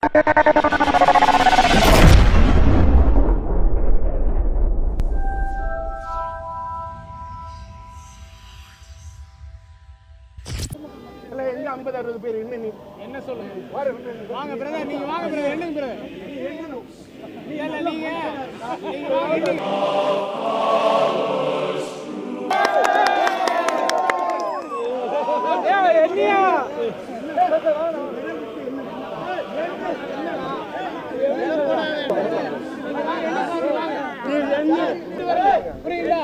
என்ன சொல்லுங்க வாங்க பிரதர் நீங்க வாங்க பிரதர் என்னங்க பிரதர் நீ இல்ல நீங்க என்னையா புரியல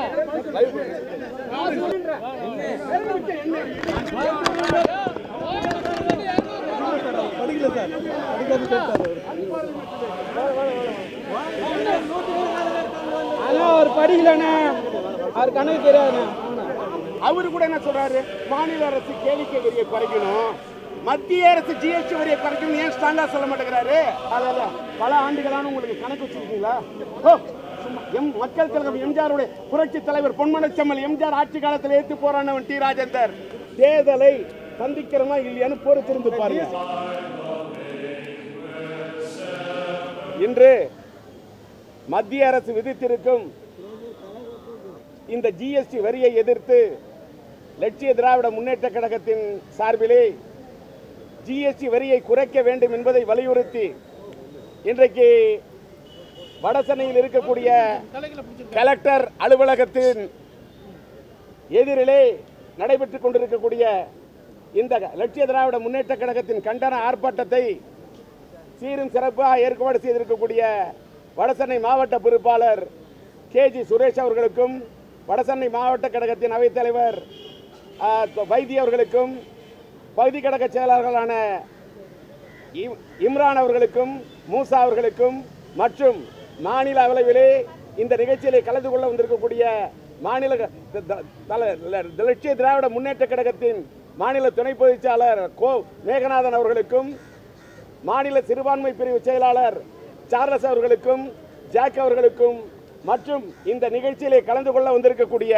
அவர் படிக்கலண்ணே அவர் கணக்கு தெரியாது அவரு கூட என்ன சொல்றாரு மாநில அரசு கேளிக்கை வரியை குறைக்கணும் மத்திய அரசு ஜிஎஸ்டி வரியை குறைக்கணும் ஏன் ஸ்ட்ராங்கா சொல்ல மாட்டேங்கிறாரு அதாவது பல ஆண்டுகளான உங்களுக்கு கணக்கு வச்சிருக்கீங்களா மக்கள் கழகம் எம்ஜிஆருடைய புரட்சி தலைவர் பொன்மனச்செம்மல் எம்ஜிஆர் ஆட்சி காலத்தில் ஏற்று போராடினவன் T.Rajendar தேர்தலை சந்திக்கிறோமா இல்லையான்னு பொறுத்திருந்து பாருங்க இன்று மத்திய அரசு விதித்திருக்கும் இந்த ஜிஎஸ்டி வரியை எதிர்த்து லட்சிய திராவிட முன்னேற்ற கழகத்தின் சார்பிலே ஜிஎஸ்டி வரியை குறைக்க வேண்டும் என்பதை வலியுறுத்தி இன்றைக்கு வடசென்னையில் இருக்கக்கூடிய கலெக்டர் அலுவலகத்தின் எதிரிலே நடைபெற்றுக் கொண்டிருக்கக்கூடிய இந்த லட்சிய திராவிட முன்னேற்ற கழகத்தின் கண்டன ஆர்ப்பாட்டத்தை சீரும் சிறப்பாக ஏற்பாடு செய்திருக்கக்கூடிய வடசென்னை மாவட்ட பொறுப்பாளர் கேஜி சுரேஷ் அவர்களுக்கும் வடசென்னை மாவட்ட கழகத்தின் அவைத்தலைவர் வைத்திய அவர்களுக்கும் பகுதி கழக செயலாளர்களான இம்ரான் அவர்களுக்கும் மூசா அவர்களுக்கும் மற்றும் மாநில அளவிலே இந்த நிகழ்ச்சியிலே கலந்து கொள்ள வந்திருக்கக்கூடிய மாநில லட்சிய திராவிட முன்னேற்ற கழகத்தின் மாநில துணை பொதுச்செயலாளர் கோ மேகநாதன் அவர்களுக்கும் மாநில சிறுபான்மை பிரிவு செயலாளர் சார்லஸ் அவர்களுக்கும் ஜாக் அவர்களுக்கும் மற்றும் இந்த நிகழ்ச்சியிலே கலந்து கொள்ள வந்திருக்கக்கூடிய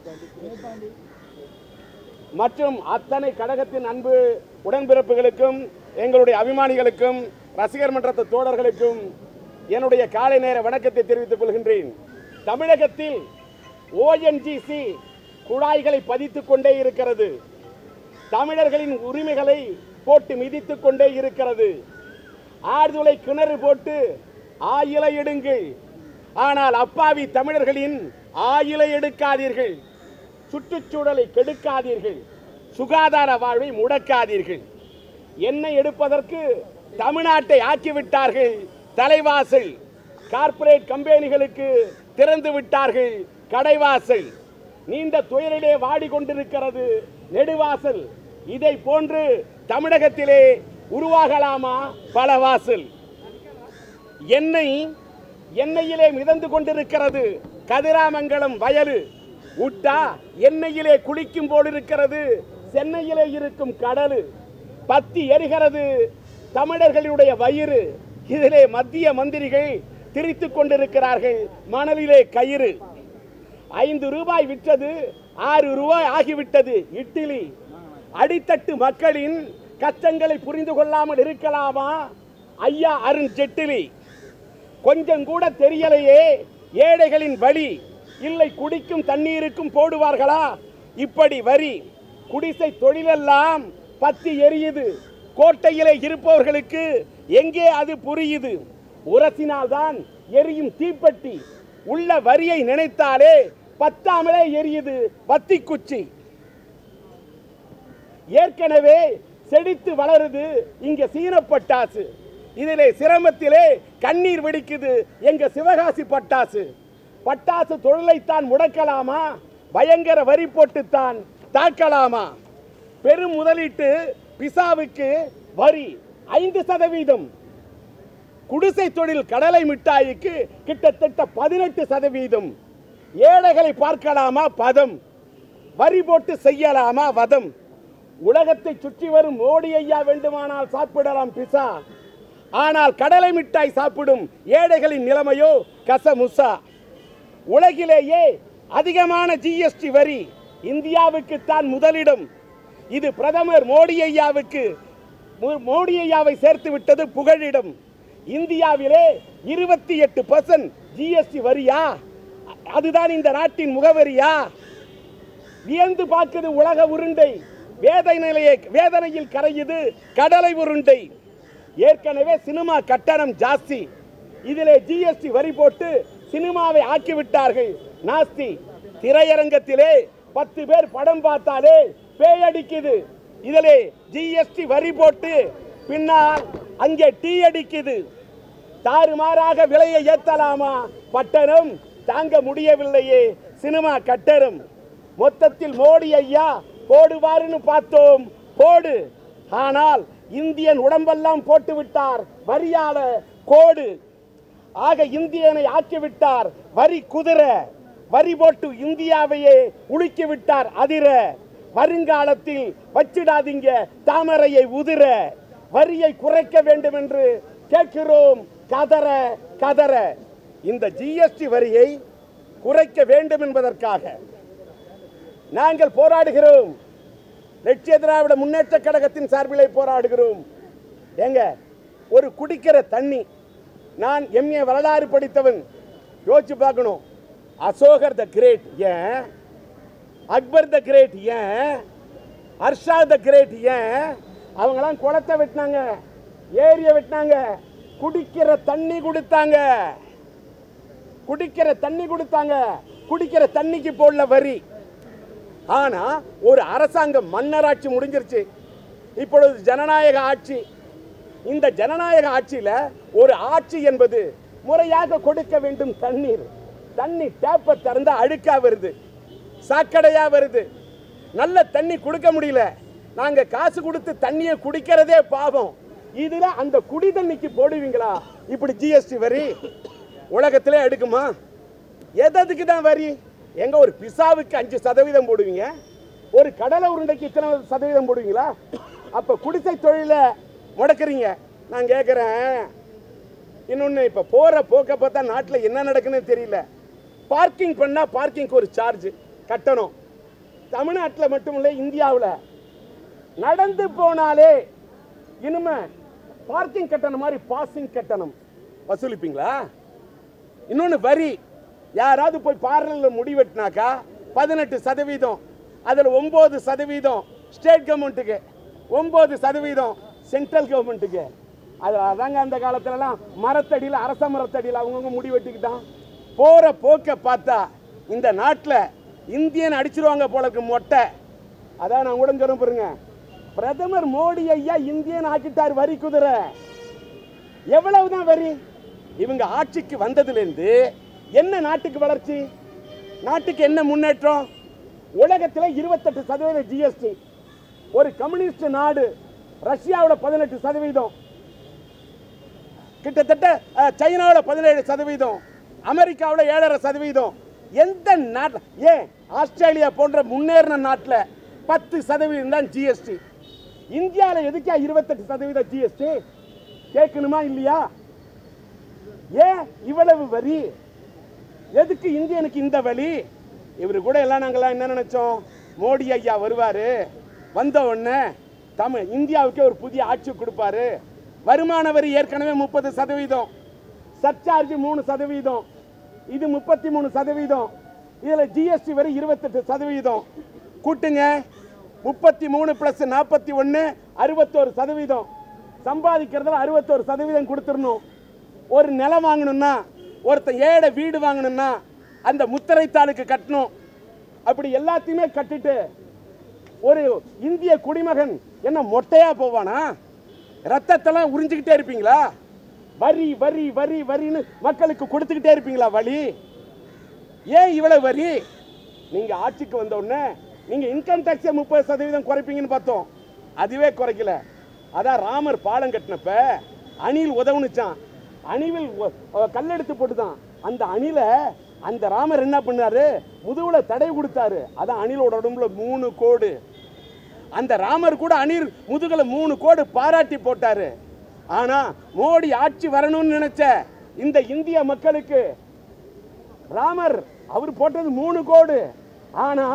மற்றும் அத்தனை கழகத்தின் அன்பு உடன்பிறப்புகளுக்கும் எங்களுடைய அபிமானிகளுக்கும் ரசிகர் மன்ற தோழர்களுக்கும் என்னுடைய காலை நேர வணக்கத்தை தெரிவித்துக் கொள்கின்றேன். தமிழகத்தில் ONGC குழாய்களை பதித்துக் கொண்டே இருக்கிறது. தமிழர்களின் உரிமைகளை போட்டு மிதித்துக் கொண்டே இருக்கிறது. ஆழ்துளை கிணறு போட்டு ஆயிலை எடுங்கள், ஆனால் அப்பாவி தமிழர்களின் ஆயிலை எடுக்காதீர்கள். சுற்றுச்சூழலை கெடுக்காதீர்கள், சுகாதார வாழ்வை முடக்காதீர்கள். எண்ணெய் எடுப்பதற்கு தமிழ்நாட்டை ஆக்கிவிட்டார்கள் தலைவாசல். கார்ப்பரேட் கம்பெனிகளுக்கு திறந்து விட்டார்கள் கடைவாசல். நீண்ட துயரிலே வாடிக்கொண்டிருக்கிறது நெடுவாசல். இதை போன்று தமிழகத்திலே உருவாகலாமா பல வாசல்? எண்ணெயிலே மிதந்து கொண்டிருக்கிறது கதிராமங்கலம் வயலு. உட்டா எண்ணெயிலே குளிக்கும் போல் இருக்கிறது சென்னையிலே இருக்கும் கடலு. பத்தி எரிகிறது தமிழர்களுடைய வயிறு. இதிலே மத்திய மந்திரிகள் திரித்துக் கொண்டிருக்கிறார்கள் மணலிலே கயிறு. 5 ரூபாய் விற்றது 6 ரூபாய் ஆகிவிட்டது இட்லி. அடித்தட்டு மக்களின் கஷ்டங்களை புரிந்து கொள்ளாமல் இருக்கலாமா ஐயா அருண் ஜெட்லி? கொஞ்சம் கூட தெரியலையே ஏழைகளின் வழி. இல்லை குடிக்கும் தண்ணீருக்கும் போடுவார்களா இப்படி வரி? குடிசை தொழிலெல்லாம் பத்தி எரியுது. கோட்டையிலே இருப்பவர்களுக்கு எங்கே அது புரியுது? உரசினால்தான் எரியும் தீப்பெட்டி. உள்ள வரியை நினைத்தாலே பத்தாமலே எரியுது பத்தி குச்சி. ஏற்கனவே செடித்து வளருது இங்க சீன பட்டாசு. இதிலே சிரமத்திலே கண்ணீர் வெடிக்குது எங்க சிவகாசி பட்டாசு. பட்டாசு தொழிலைத்தான் முடக்கலாமா? பயங்கர வரி போட்டுத்தான் தாக்கலாமா? பெரும் முதலீட்டு பிசாவுக்கு வரி 5%. குடிசை தொழில் கடலை மிட்டாய்க்கு கிட்டத்தட்ட 18%. ஏழைகளை பார்க்கலாமா பதம்? வரி போட்டு செய்யலாமா வதம்? உலகத்தை சுற்றி வரும் மோடி ஐயா வேண்டுமானால் சாப்பிடலாம் பிசா. ஆனால் கடலை மிட்டாய் சாப்பிடும் ஏழைகளின் நிலைமையோ கசமுசா. உலகிலேயே அதிகமான ஜிஎஸ்டி வரி இந்தியாவுக்கு தான் முதலிடம். இது பிரதமர் மோடி ஐயாவுக்கு மோடி ஐயாவை சேர்த்து விட்டது புகழிடம். இந்தியாவிலே 28% ஜிஎஸ்டி வரியா? அதுதான் இந்த நாட்டின் முகவரியா? வியந்து பார்க்குது உலக உருண்டை. வேதனையில் கரையுது கடலை உருண்டை. ஏற்கனவே சினிமா கட்டணம் ஜாஸ்தி, இதிலே ஜிஎஸ்டி வரி போட்டு சினிமாவை ஆக்கிவிட்டார்கள் நாஸ்தி. திரையரங்கத்திலே 10 பேர் படம் பார்த்தாலே பேயடிக்குது. இதிலே ஜிஎஸ்டி வரி போட்டு பின்னால் அங்கே டீ அடிக்குது. தாறுமாறாக விலையை ஏத்தலாமா? பட்டணம் தாங்க முடியவில்லையே சினிமா கட்டணம். மொத்தத்தில் மோடி ஐயா போடுவாருன்னு பார்த்தோம், போடு. ஆனால் இந்தியன் உடம்பெல்லாம் போட்டு விட்டார் வரியால கோடு. ஆக இந்தியனை ஆக்கிவிட்டார் வரி குதிரை. வரி போட்டு இந்தியாவையே உலுக்கி விட்டார் அதிர. வருங்காலத்தில் வச்சிடாதீங்க தாமரையை உதிர. வரியை குறைக்க வேண்டும் என்று கேட்கிறோம் கதற கதற. இந்த ஜிஎஸ்டி வரியை குறைக்க வேண்டும் என்பதற்காக நாங்கள் போராடுகிறோம். லட்சிய திராவிட முன்னேற்ற கழகத்தின் சார்பிலே போராடுகிறோம். ஏங்க, ஒரு குடிக்கிற தண்ணி, நான் எம்ஏ வரலாறு படித்தவன், யோசிச்சு பார்க்கணும். அசோகர் த கிரேட் ஏன், அக்பர் த கிரேட் ஏன், ஹர்ஷா த கிரேட் ஏன், அவங்களாம் குளத்தை வெட்டினாங்க, ஏரியை வெட்டினாங்க, குடிக்கிற தண்ணி கொடுத்தாங்க. குடிக்கிற தண்ணி கொடுத்தாங்க. குடிக்கிற தண்ணிக்கு போடல வரி. ஆனா ஒரு அரசாங்கம் மன்னராட்சி முடிஞ்சிருச்சு, இப்பொழுது ஜனநாயக ஆட்சி. இந்த ஜனநாயக ஆட்சியில ஒரு ஆட்சி என்பது முறையாக கொடுக்க வேண்டும். தண்ணீர், தண்ணி டேப்பை திறந்தா அழுக்கா வருது, சாக்கடையா வருது, நல்ல தண்ணி கொடுக்க முடியல. நாங்க காசு கொடுத்து தண்ணியை குடிக்கிறதே பாவம். இதுல அந்த குடி தண்ணிக்கு போடுவீங்களா இப்படி ஜிஎஸ்டி வரி? உலகத்திலே எடுக்குமா? எதுக்கு தான் வரி? எங்க ஒரு பிசாவுக்கு 5% போடுவீங்க, ஒரு கடலை உருண்டைக்கு இத்தனை சதவீதம் போடுவீங்களா? அப்ப குடிசை தொழில முடக்குறீங்க. நான் கேட்கிறேன், இன்னொன்னு, இப்ப போற போக்க பார்த்தா நாட்டில் என்ன நடக்குன்னு தெரியல. பார்க்கிங் பண்ணா பார்க்கிங்க்கு ஒரு சார்ஜ் கட்டணும். தமிழ்நாட்டில் மட்டுமில்லை, இந்தியாவில் நடந்து போனாலே இனிமே பார்க்கிங் கட்டணம் மாதிரி பாசிங் கட்டணம் வசூலிப்பீங்களா? இன்னொன்னு வரி, யாராவது போய் பார்லர்ல முடி வெட்டினாக்கா 18%, அதில் 9% ஸ்டேட் கவர்மெண்ட்டுக்கு, 9% சென்ட்ரல் கவர்மெண்ட்டுக்கு. அதாங்க அந்த காலத்துலலாம் மரத்தடியில், அரச மரத்தடியில் அவங்கவுங்க முடி வெட்டிக்கிட்டான். போற போக்க பார்த்தா இந்த நாட்டில் இந்தியன் அடிச்சிருவாங்க போல இருக்கு மொட்டை. அதான் நான் கூட சொல்ல பாருங்க, பிரதமர் மோடி ஐயா இந்தியன் ஆக்கிட்டார் வரி குதிரை. எவ்வளவுதான் வரி? இவங்க ஆட்சிக்கு வந்ததிலிருந்து என்ன நாட்டுக்கு வளர்ச்சி, நாட்டுக்கு என்ன முன்னேற்றம்? உலகத்தில் 28% ஜிஎஸ்டி. ஒரு கம்யூனிஸ்ட் நாடு ரஷ்யாவில் 18%, கிட்டத்தட்ட சைனாவில் 17%, அமெரிக்காவில் 7.5%. எந்த நாட்டில், ஏன் ஆஸ்திரேலியா போன்ற முன்னேறின நாட்டில் 10% தான் ஜிஎஸ்டி. இந்தியாவில் எதுக்கா 28% ஜிஎஸ்டி? கேட்கணுமா இல்லையா? ஏன் இவ்வளவு வரி? எதுக்கு இந்தியனுக்கு இந்த வழி? இவரு கூட எல்லாம் நாங்கள்லாம் என்ன நினைச்சோம், மோடி ஐயா வருவாரு, வந்த உடனே இந்தியாவுக்கே ஒரு புதிய ஆட்சி கொடுப்பாரு. வருமான வரி ஏற்கனவே 30%, சர்சார்ஜ் 3%, இது 33%, இதுல ஜிஎஸ்டி வரி 28%. கூட்டுங்க, 33 + 41 61%. சம்பாதிக்கிறதுல 61% கொடுத்துடணும். ஒரு நிலம் வாங்கணும்னா, ஒருத்தன் ஏழை வீடு வாங்கணும்னா அந்த முத்திரைத்தாளுக்கு கட்டணும். அப்படி எல்லாத்தையுமே கட்டிட்டு ஒரு இந்திய குடிமகன் என்ன மொட்டையா போவானா? ரத்தத்தெல்லாம் உறிஞ்சிக்கிட்டே இருப்பீங்களா? வரி வரி வரி வரின்னு மக்களுக்கு கொடுத்துக்கிட்டே இருப்பீங்களா வழி? ஏன் இவ்வளவு வரி? நீங்க ஆட்சிக்கு வந்த உடனே நீங்க இன்கம் டாக்ஸை 30% குறைப்பீங்கன்னு பார்த்தோம், அதுவே குறைக்கல. அதான் ராமர் பாலம் கட்டினப்ப அணில் உதவுனுச்சான், அணிவில் கல்லெடுத்து போட்டுதான். அந்த அணில அந்த ராமர் என்ன பண்ணாரு, முதுகுல தடை கொடுத்தாரு. அதான் அணிலோட உடம்புல 3 கோடு. அந்த ராமர் கூட அணில் முதுகுல 3 கோடு பாராட்டி போட்டாரு. ஆனா மோடி ஆட்சி வரணும்னு நினைச்ச இந்த இந்திய மக்களுக்கு ராமர் அவர் போட்டது 3 கோடு. ஆனா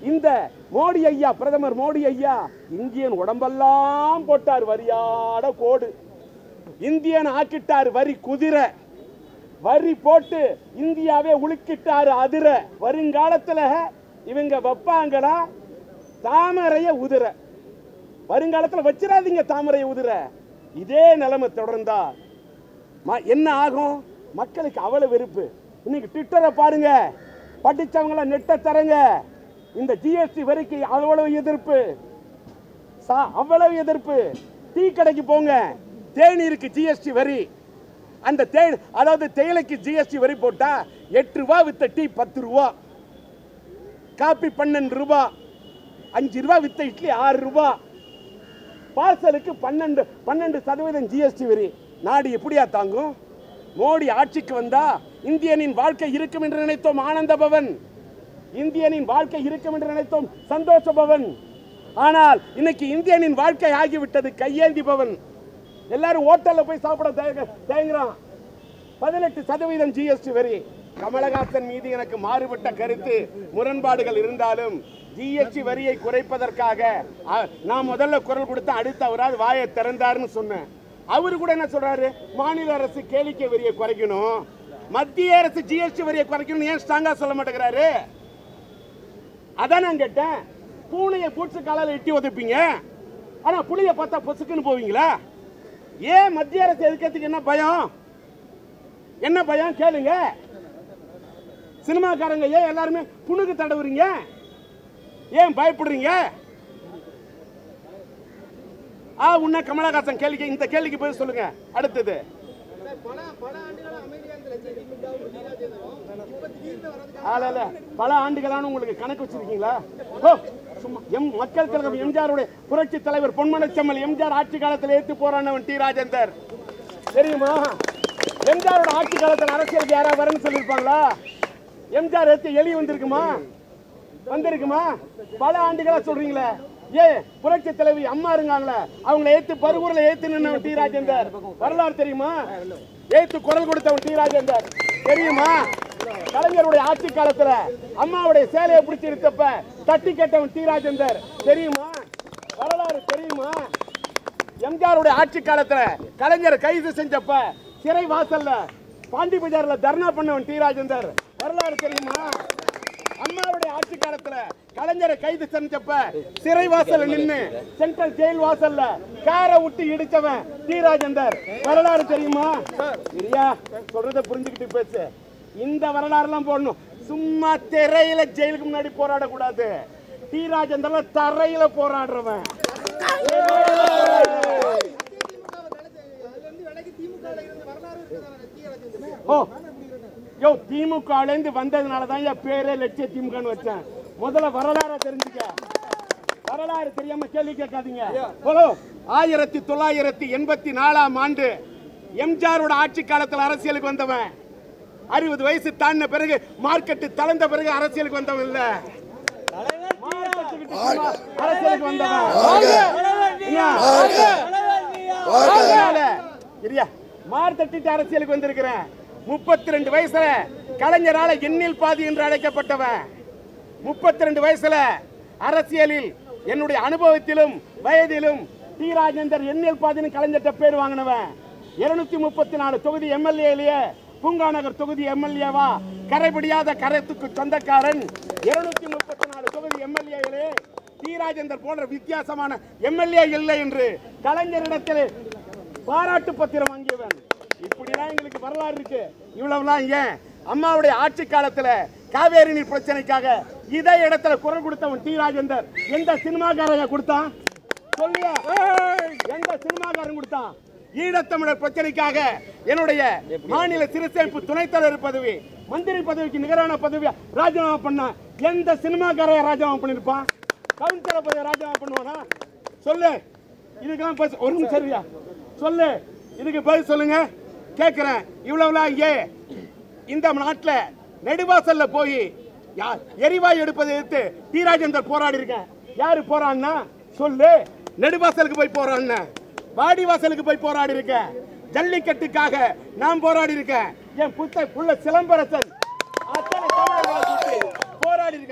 இந்த மோடி ஐயா, பிரதமர் மோடி ஐயா இந்தியன் உடம்பெல்லாம் போட்டார் வரியாட கோடு, இந்தியன் ஆக்கிட்டார் வரி குதிரை, வரி போட்டு இந்தியாவே உலுக்கிட்டாரு அதிர. வருங்காலத்துல இவங்க வைப்பாங்களா தாமரைய உதிர? வருங்காலத்துல வச்சிடாதீங்க தாமரைய உதிர. இதே நிலைமை தொடர்ந்தா என்ன ஆகும்? மக்களுக்கு அவ்வளவு வெறுப்பு. இன்னைக்கு ட்விட்டரை பாருங்க, படிச்சவங்கள நெட்ட தரங்க. இந்த ஜிஎஸ்டி வரிக்கு அவ்வளவு எதிர்ப்பு, அவ்வளவு எதிர்ப்பு. டீ கடைக்கு போங்க, தேநீருக்கு ஜிஎஸ்டி வரி. அந்த அதாவது தேயிலைக்கு ஜிஎஸ்டி வரி போட்டா 8 ரூபாய் வித்த டீ 10 ரூபா, காபி 12 ரூபாய், 5 ரூபாய் வித்த இட்லி 6 ரூபாய், பார்சலுக்கு 12% ஜிஎஸ்டி வரி. நாடு எப்படியா தாங்கும்? மோடி ஆட்சிக்கு வந்தா இந்தியனின் வாழ்க்கை இருக்கும் என்று நினைத்தோம் ஆனந்த பவன், இந்தியனின் வாழ்க்கை இருக்கும் என்று நினைத்தோம் சந்தோஷ பவன். ஆனால் இன்னைக்கு இந்தியனின் வாழ்க்கை ஆகிவிட்டது கையேந்தி பவன். எல்லாரும் ஹோட்டல்ல போய் சாப்பிட தயங்குறான். 18% ஜிஎஸ்டி வரி. கமலஹாசன் மீது எனக்கு மாறுபட்ட கருத்து, முரண்பாடுகள் இருந்தாலும் ஜிஎஸ்டி வரியை குறைப்பதற்காக நான் முதல்ல குரல் கொடுத்த அடுத்த அவராது வாயை திறந்தாருன்னு சொன்னேன். அவரு கூட என்ன சொல்றாரு? மாநில அரசு கேளிக்கை வரியை குறைக்கணும், மத்திய அரசு ஜிஎஸ்டி வரியை குறைக்கணும். ஏன் ஸ்ட்ராங்கா சொல்ல மாட்டேங்கிறாரு? அதான் நான் கேட்டேன். பூனையை பூச்சி காலால எட்டி உதைப்பீங்க, ஆனா புளிய பார்த்தா பொசுக்குன்னு போவீங்களா? ஏன் மத்திய அரசு எதுக்கிறதுக்கு என்ன பயம்? என்ன பயம் கேளுங்க. சினிமாக்காரங்க ஏன் எல்லாருமே புணுக்கு தடவுறீங்க? ஏன் பயப்படுறீங்க? உன்ன கமலஹாசன் கேள்விக்கு இந்த கேள்விக்கு போய் சொல்லுங்க. அடுத்தது பல ஆண்டுகளான உங்களுக்கு கணக்கு வச்சிருக்கீங்களா? மக்கள் கழகம் எம்ஜிஆருடைய புரட்சி தலைவர் பொன்மனச்செம்மல் எம்ஜிஆர் ஆட்சி காலத்தில் ஏற்று போராடினவன் T.Rajendar தெரியுமா? எம்ஜிஆரோட ஆட்சி காலத்தில் அரசியலுக்கு யாரா வரன்னு சொல்லியிருப்பாங்களா? எம்ஜிஆர் ஏற்று எலி வந்திருக்குமா? வந்திருக்குமா? பல ஆண்டுகளா சொல்றீங்களே. புரட்சி தலைவி அம்மா இருக்காங்களே, அவங்க ஏத்து பருவூர்ல ஏத்து நின்னவன் T.Rajendar வரலாறு தெரியுமா? ஏத்து குரல் கொடுத்தவன் T.Rajendar தெரியுமா? கலைஞருடைய ஆட்சி காலத்துல அம்மாவுடைய சேலையை பிடிச்சி இருந்தப்ப தட்டி கேட்டவன் T.Rajendar தெரியுமா? வரலாறு தெரியுமா? எம்ஜிஆருடைய ஆட்சி காலத்துல கலைஞர் கைது செஞ்சப்ப சிறை வாசல்ல பாண்டி பஜார்ல தர்ணா பண்ணவன் T.Rajendar வரலாறு தெரியுமா? அம்மாவுடைய ஆட்சி காலத்துல கலைஞரை கைது செஞ்சப்ப சிறை வாசல்ல நின்னு சென்ட்ரல் ஜெயில் வாசல்ல காரை விட்டு இடிச்சவன் T.Rajendar வரலாறு தெரியுமா? சரியா சொல்றத புரிஞ்சுக்கிட்டு பேசு. இந்த வரலாறு எல்லாம் போடணும். சும்மா திரையில ஜெயிலுக்கு முன்னாடி போராட கூடாது. T.Rajendar தரையில போராடுறவன். திமுக வந்ததுனாலதான் பேரே லட்சிய திமுக வச்சேன். முதல்ல வரலாறு தெரிஞ்சுக்க. வரலாறு தெரியாம கேள்வி கேட்காதீங்க. 1984ஆம் ஆண்டு எம்ஜிஆரோட ஆட்சி காலத்தில் அரசியலுக்கு வந்தவன். 60 வயசு தாண்டின பிறகு மார்க்கெட் தளர்ந்த பிறகு அரசியலுக்கு வந்தவன் இல்ல, அரசியலுக்கு வந்தவன். மார் தட்டிட்டு அரசியலுக்கு வந்திருக்கிறேன். 32 வயசுல கலைஞரால எண்ணில் பாதி என்று அழைக்கப்பட்டவன். 32 வயசுல அரசியலில் என்னுடைய அனுபவத்திலும் வயதிலும் T.Rajendar எண்ணில் பாதின்னு கலைஞர்கிட்ட பேர் வாங்கினவன். 234 தொகுதி எம்எல்ஏ, பூங்கா நகர் தொகுதி எம்எல்ஏவா கரைபிடியாத கரத்துக்கு சொந்தக்காரன். 234 தொகுதி எம்எல்ஏ T.Rajendar போன்ற வித்தியாசமான எம்எல்ஏ இல்லை என்று கலைஞரிடத்தில் பாராட்டு பத்திரம் வாங்கியவன். இப்படிலாம் எங்களுக்கு வரலாறு இருக்கு. இவ்வளவுலாம் ஏன்? அம்மாவுடைய ஆட்சி காலத்துல காவேரி நீர் பிரச்சனைக்காக இதே இடத்துல குரல் கொடுத்தவன் T.Rajendar எந்த சினிமாக்காரங்க கொடுத்தான் சொல்லியா? எந்த சினிமாக்காரன் கொடுத்தான்? ஈழத்தமிழர் பிரச்சனைக்காக என்னுடைய மாநில சிறுசேமிப்பு துணைத் தலைவர் பதவி, மந்திரி பதவிக்கு நிகரான பதவி ராஜினாமா பண்ண எந்த சினிமாக்காரைய ராஜினாமா பண்ணிருப்பான்? கவுன்சிலர் பதவி ராஜினாமா பண்ணுவானா? சொல்லு. இதுக்கெல்லாம் ஒரு நிமிஷம் சரியா சொல்லு. இதுக்கு பதில் சொல்லுங்க கேட்கிறேன். இவ்வளவுலாம் இந்த நாட்டில் நெடுவாசல்ல போய் எரிவாயு எடுப்பதை எடுத்து T.Rajendar போராடி இருக்கேன். யாரு போராடினா சொல்லு. நெடுவாசலுக்கு போய் போராடின, வாடி வாசலுக்கு போய் போராடி இருக்கேன். ஜல்லிக்கட்டுக்காக நான் போராடி இருக்கேன். என் புள்ள சிலம்பரசன் போராடி இருக்கான்.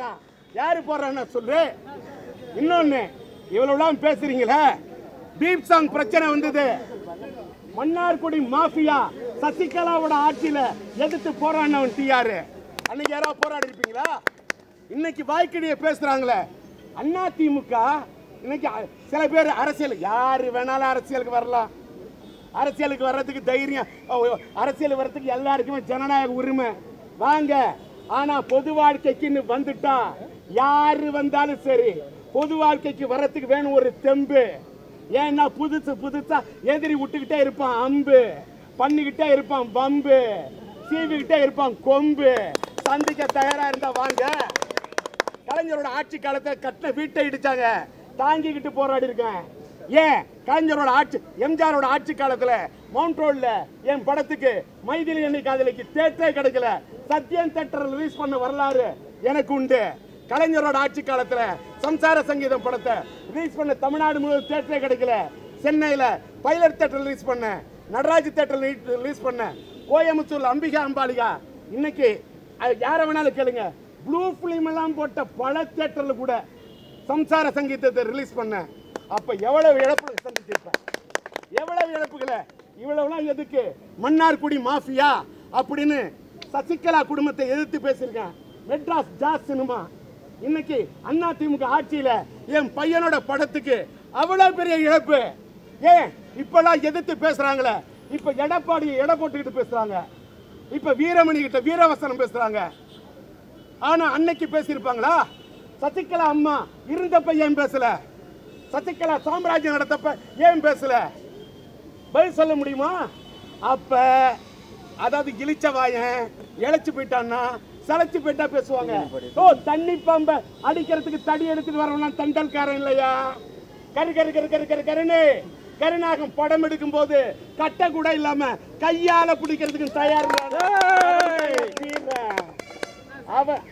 யாரு போறான்னு சொல்லு. இன்னொன்னு இவ்வளவுலாம் பேசுறீங்களே, தீப் சாங் பிரச்சனை வந்தது, மன்னார்குடி மாஃபியா சசிகலாவோட ஆட்சியில எதிர்த்து போராடினவன் டிஆர். அன்னைக்கு யாராவது போராடி இருப்பீங்களா? இன்னைக்கு வாய்க்கடியை பேசுறாங்களே அண்ணா திமுக. இன்னைக்கு சில பேர் அரசியல், யாரு வேணாலும் அரசியலுக்கு வரலாம், அரசியலுக்கு வர்றதுக்கு தைரியம், அரசியல் வர்றதுக்கு எல்லாருக்குமே ஜனநாயக உரிமை, வாங்க. ஆனா பொது வாழ்க்கைக்குன்னு வந்துட்டா யாரு வந்தாலும் சரி, பொது வாழ்க்கைக்கு வர்றதுக்கு வேணும் ஒரு தெம்பு. ஏன்னா புதுசா எதிரி விட்டுக்கிட்டே இருப்பான் அம்பு, பண்ணிக்கிட்டே இருப்பான் பம்பு, சீவிக்கிட்டே இருப்பான் கொம்பு. சந்திக்க தயாரா இருந்தா வாங்க. கலைஞரோட ஆட்சி காலத்தை கட்டின வீட்டை இடிச்சாங்க, தாங்கிக்கிட்டு போராடி இருக்கேன். ஏன் கலைஞரோட ஆட்சி, எம்ஜிஆரோட ஆட்சி காலத்துல மவுண்ட் ரோட்ல என் படத்துக்கு மைதிலி எண்ணெய் காதலிக்கு தேட்டரே கிடைக்கல, சத்யன் தேட்டர் ரிலீஸ் பண்ண வரலாறு எனக்கு உண்டு. கலைஞரோட ஆட்சி காலத்துல சம்சார சங்கீதம் படத்தை ரிலீஸ் பண்ண தமிழ்நாடு முழுவதும் தேட்டரே கிடைக்கல. சென்னையில பைலட் தேட்டர் ரிலீஸ் பண்ண, நடராஜ் தேட்டர் ரிலீஸ் பண்ண, கோயம்புத்தூர்ல அம்பிகா அம்பாலிகா, இன்னைக்கு யார வேணாலும் கேளுங்க, ப்ளூ பிலிம் எல்லாம் போட்ட பல தேட்டர்ல கூட சம்சார சங்கீதத்தை ரிலீஸ் பண்ண. அப்ப எவ்வளவு இழப்புகளை சந்திச்சிருப்பேன், எவ்வளவு இழப்புகளை. இவ்வளவுலாம் எதுக்கு? மன்னார்குடி மாஃபியா அப்படின்னு சசிகலா குடும்பத்தை எதிர்த்து பேசியிருக்கேன். மெட்ராஸ் ஜாஸ் சினிமா இன்னைக்கு அண்ணா திமுக ஆட்சியில என் பையனோட படத்துக்கு அவ்வளவு பெரிய இழப்பு. ஏன் இப்பெல்லாம் எதிர்த்து பேசுறாங்களே, இப்ப எடப்பாடி எடை போட்டுக்கிட்டு பேசுறாங்க, இப்ப வீரமணி கிட்ட வீரவசனம் பேசுறாங்க. ஆனா அன்னைக்கு பேசியிருப்பாங்களா? சசிகலா அம்மா இருந்தப்ப ஏன் பேசல? சசிகலா சாம்ராஜ்யம் நடத்தப்ப ஏன் பேசல? பதில் சொல்ல முடியுமா? அப்ப அதாவது இழிச்ச வாயன் இழைச்சு போயிட்டான்னா சளைச்சு போயிட்டா பேசுவாங்க. ஓ, தண்ணி பாம்ப அடிக்கிறதுக்கு தடி எடுத்துட்டு வரவனா தண்டல்காரன் இல்லையா? கரு கரு கரு கரு கரு கருன்னு கருணாகம் படம் எடுக்கும் போது கட்ட கூட இல்லாம கையால பிடிக்கிறதுக்கு தயார். அவன்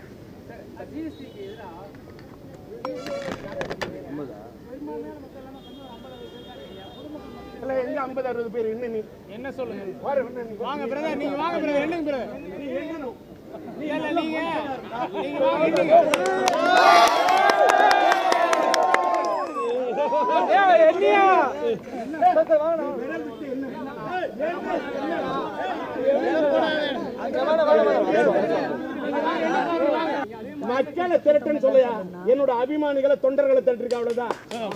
எங்க 50-60 பேர் என்ன சொல்லுங்க? வாங்க பிரதர், நீங்க வாங்க பிரதர். என்னங்க பிரதர், நீங்க எங்கணும்? நீங்க நீங்க வாங்க. என்னையா மக்களை திரட்டுன்னு சொல்லையா? என்னோட அபிமானிகளை தொண்டர்களை திரட்டிருக்க, அவ்வளவுதான்.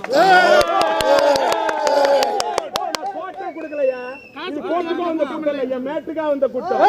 கொடுக்கலையா? மேட்டுக்கா வந்த கூட்டம்,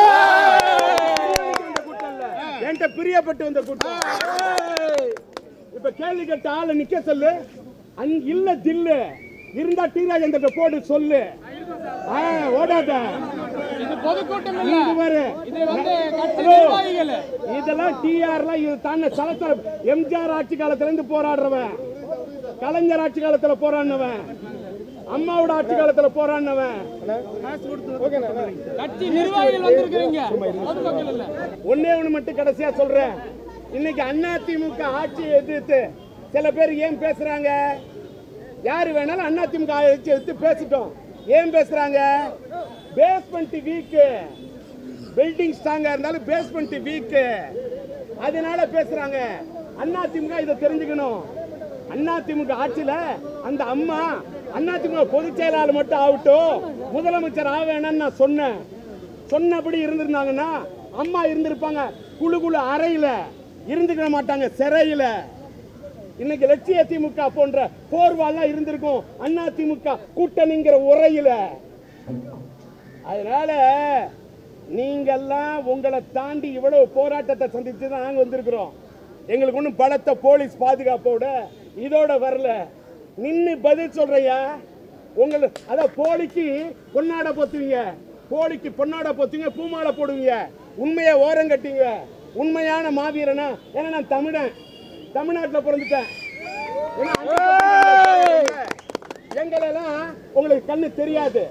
என்கிட்ட பிரியப்பட்டு வந்த கூட்டம். இப்ப கேள்வி கேட்ட ஆளு நிக்க சொல்லு, இல்ல தில்லு இருந்தா T.Rajendar போட்டு சொல்லு. ஓடாத, இது பொதுக்கூட்டம் இல்ல, இது வந்து கட்சி நிர்வாகிகள். இதெல்லாம் டிஆர்ல இது தான சலசல. எம்ஜிஆர் ஆட்சி காலத்துல இருந்து போராடுறவன், கலைஞர் ஆட்சி காலத்துல போராடினவன், அம்மாவோட ஆட்சி காலத்துல போராடினவன், கட்சி நிர்வாகிகள் வந்திருக்கீங்க. ஒன்னே ஒண்ணு மட்டும் கடைசியா சொல்றேன். இன்னைக்கு அதிமுக ஆட்சியை எதிர்த்து சில பேர் ஏன் பேசுறாங்க? யாரு வேணாலும் அதிமுக ஆட்சி எதிர்த்து பேசிட்டோம். ஏன் பேசுறாங்க? பேஸ்மெண்ட் வீக், பில்டிங் ஸ்ட்ராங்கா இருந்தாலும் பேஸ்மெண்ட் வீக், அதனால பேசுறாங்க. அதிமுக இதை தெரிஞ்சுக்கணும். அதிமுக ஆட்சியில அந்த அம்மா அதிமுக பொதுச் செயலாளர் மட்டும் ஆகட்டும், முதலமைச்சர் ஆக வேணாம்னு நான் சொன்னேன். சொன்னபடி இருந்திருந்தாங்கன்னா அம்மா இருந்திருப்பாங்க குழு குழு அறையில, இருந்துக்க மாட்டாங்க சிறையில. இன்னைக்கு லட்சிய திமுக போன்ற போர்வாலாம் இருந்திருக்கும் அதிமுக கூட்டணிங்கிற உரையில. அதனால நீங்கெல்லாம் உங்களை தாண்டி இவ்வளவு போராட்டத்தை சந்திச்சு தான் நாங்க வந்திருக்கிறோம். எங்களுக்கு ஒன்றும் பலத்த போலீஸ் பாதுகாப்போட இதோட வரல. நின்று பதில் சொல்றையா? உங்களுக்கு அதான் போலிக்கு பொன்னாடை போத்துவீங்க, போலிக்கு பொன்னாடை போத்துவீங்க, பூமாலை போடுவீங்க, உண்மையை ஓரம் கட்டிங்க. உண்மையான மாவீரனா? ஏன்னா நான் தமிழன், தமிழ்நாட்டில் பிறந்துட்டேன். எங்களெல்லாம் உங்களுக்கு கண்ணு தெரியாது.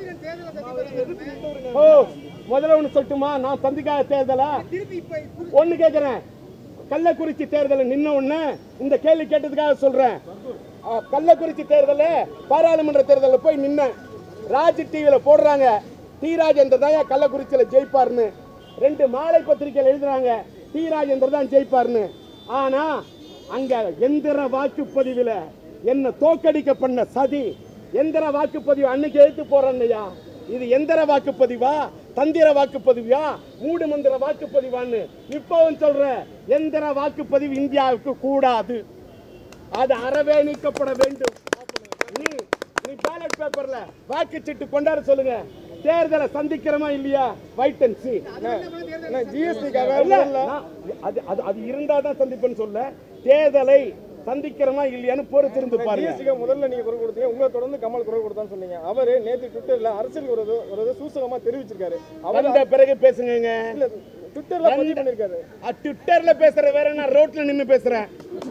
ஓ, முதல்ல ஒண்ணு சொல்லட்டுமா? நான் சந்திக்காத தேர்தலா ஒண்ணு கேட்கிறேன். கள்ளக்குறிச்சி தேர்தல் நின்ன உடனே இந்த கேள்வி கேட்டதுக்காக சொல்றேன். கள்ளக்குறிச்சி தேர்தல் பாராளுமன்ற தேர்தலில் போய் நின்ன, ராஜ் டிவியில போடுறாங்க T.Rajendar தான் கள்ளக்குறிச்சியில ஜெயிப்பார்னு. 2 மாலை பத்திரிகையில் எழுதுறாங்க T.Rajendar தான் ஜெயிப்பார்னு. ஆனா அங்க எந்திர வாக்குப்பதிவில் என்ன தோக்கடிக்க பண்ண சதி. எந்திர வாக்குப்பதிவு அன்னைக்கு எடுத்து போறேன்னையா. இது எந்திர வாக்குப்பதிவா, தந்திர வாக்குப்பதிவா, மூடு மந்திர வாக்குப்பதிவான்னு இப்பவும் சொல்ற. எந்திர வாக்குப்பதிவு இந்தியாவுக்கு கூடாது. அது அறவே நீக்கப்பட வேண்டும். நீ பேலட் பேப்பர்ல வாக்குச்சீட்டு கொண்டாட சொல்லுங்க. தேர்தலை சந்திக்கிறமா இல்லையா? வெயிட் அண்ட் சீ. ஜிஎஸ்டிக்காக அது இருந்தாதான் சந்திப்பேன்னு சொல்ல. தேர்தலை சந்திக்கிறமா இல்லையான்னு பொறுத்திருந்து பாருங்க. முதல்ல நீங்க குரல் கொடுத்தீங்க, உங்களை தொடர்ந்து கமல் குரல் கொடுத்தான்னு சொன்னீங்க. அவரு நேற்று ட்விட்டர்ல அரசியல் ஒரு சூசகமா தெரிவிச்சிருக்காரு. வந்த பிறகு பேசுங்க. ட்விட்டர்ல பதிவு பண்ணிருக்காரு. ட்விட்டர்ல பேசுற வேற, நான் ரோட்ல நின்னு பேசுறேன்.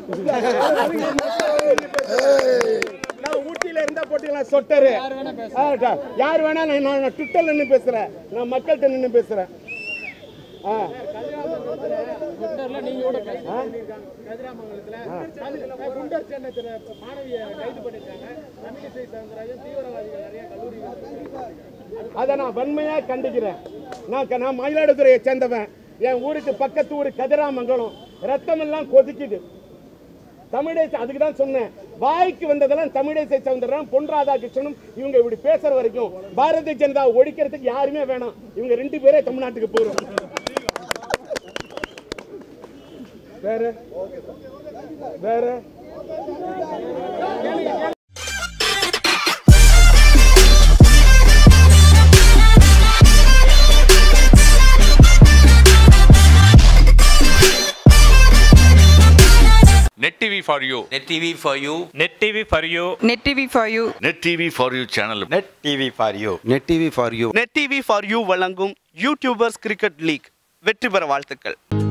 நான் ஊட்டியில இருந்தா போட்டுக்கலாம் சொட்டரு. யார் வேணா, நான் ட்விட்டர்ல நின்னு பேசுறேன். நான் மக்கள்கிட்ட நின்னு பேசுறேன். அதை நான் வன்மையா கண்டிக்கிறேன். நான் மயிலாடுதுறையை சேர்ந்தவன். என் ஊருக்கு பக்கத்து ஊரு கதிராமங்கலம். ரத்தம் எல்லாம் கொதிக்குது. தமிழேச அதுக்கு தான் சொன்னேன். வாய்க்கு வந்ததெல்லாம் தமிழேசை சவுந்தரராஜன், பொன் ராதாகிருஷ்ணனும் இவங்க இப்படி பேசுற வரைக்கும் பாரதிய ஜனதா ஒழிக்கிறதுக்கு யாருமே வேணாம். இவங்க 2 பேரே தமிழ்நாட்டுக்கு போறோம். வேற வேற Net TV for you. Net TV for you. Net TV for you. Net TV for you. Net TV for you channel. Net TV for you. Net TV for you. Net TV for you வழங்கும் youtubers cricket league வெற்றி பெற வாழ்த்துக்கள்.